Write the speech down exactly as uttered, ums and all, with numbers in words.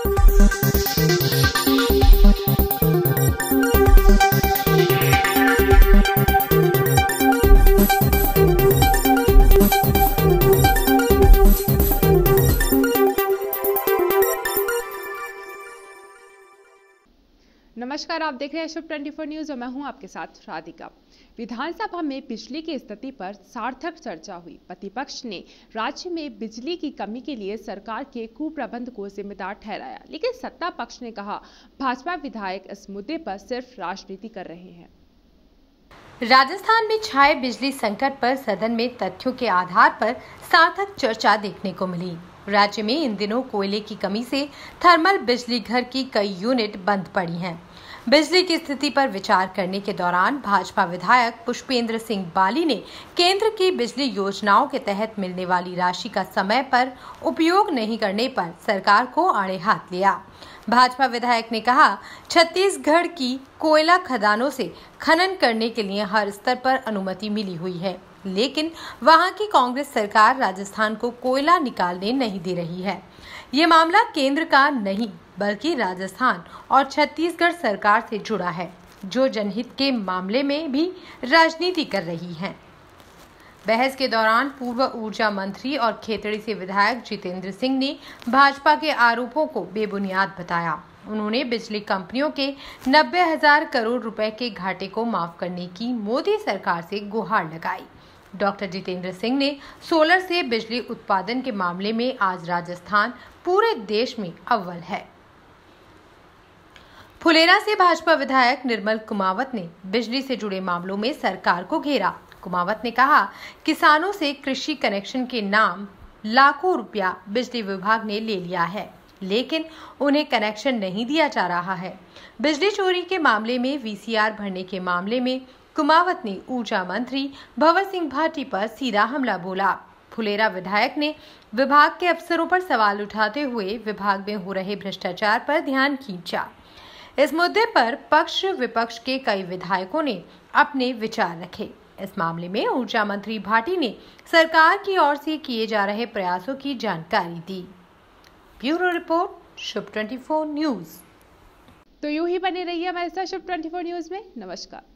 नमस्कार, आप देख रहे हैं शुभ चौबीस न्यूज और मैं हूं आपके साथ राधिका। विधानसभा में बिजली की स्थिति पर सार्थक चर्चा हुई। प्रतिपक्ष ने राज्य में बिजली की कमी के लिए सरकार के कुप्रबंध को जिम्मेदार ठहराया, लेकिन सत्ता पक्ष ने कहा भाजपा विधायक इस मुद्दे पर सिर्फ राजनीति कर रहे हैं। राजस्थान में छाए बिजली संकट पर सदन में तथ्यों के आधार पर सार्थक चर्चा देखने को मिली। राज्य में इन दिनों कोयले की कमी से थर्मल बिजली घर की कई यूनिट बंद पड़ी हैं। बिजली की स्थिति पर विचार करने के दौरान भाजपा विधायक पुष्पेंद्र सिंह बाली ने केंद्र की बिजली योजनाओं के तहत मिलने वाली राशि का समय पर उपयोग नहीं करने पर सरकार को आड़े हाथ लिया। भाजपा विधायक ने कहा, छत्तीसगढ़ की कोयला खदानों से खनन करने के लिए हर स्तर पर अनुमति मिली हुई है, लेकिन वहां की कांग्रेस सरकार राजस्थान को कोयला निकालने नहीं दे रही है। ये मामला केंद्र का नहीं बल्कि राजस्थान और छत्तीसगढ़ सरकार से जुड़ा है, जो जनहित के मामले में भी राजनीति कर रही है। बहस के दौरान पूर्व ऊर्जा मंत्री और खेतड़ी से विधायक जितेंद्र सिंह ने भाजपा के आरोपों को बेबुनियाद बताया। उन्होंने बिजली कंपनियों के नब्बे हजार करोड़ रुपए के घाटे को माफ करने की मोदी सरकार से गुहार लगाई। डॉक्टर जितेंद्र सिंह ने सोलर से बिजली उत्पादन के मामले में आज राजस्थान पूरे देश में अव्वल है। फुलेरा से भाजपा विधायक निर्मल कुमावत ने बिजली से जुड़े मामलों में सरकार को घेरा। कुमावत ने कहा, किसानों से कृषि कनेक्शन के नाम लाखों रुपया बिजली विभाग ने ले लिया है, लेकिन उन्हें कनेक्शन नहीं दिया जा रहा है। बिजली चोरी के मामले में वीसीआर भरने के मामले में कुमावत ने ऊर्जा मंत्री भंवर सिंह भाटी पर सीधा हमला बोला। फुलेरा विधायक ने विभाग के अफसरों पर सवाल उठाते हुए विभाग में हो रहे भ्रष्टाचार पर ध्यान खींचा। इस मुद्दे पर पक्ष विपक्ष के कई विधायकों ने अपने विचार रखे। इस मामले में ऊर्जा मंत्री भाटी ने सरकार की ओर से किए जा रहे प्रयासों की जानकारी दी। ब्यूरो रिपोर्ट, शुभ चौबीस न्यूज। तो यूं ही बने रहिए हमारे साथ शुभ चौबीस न्यूज में। नमस्कार।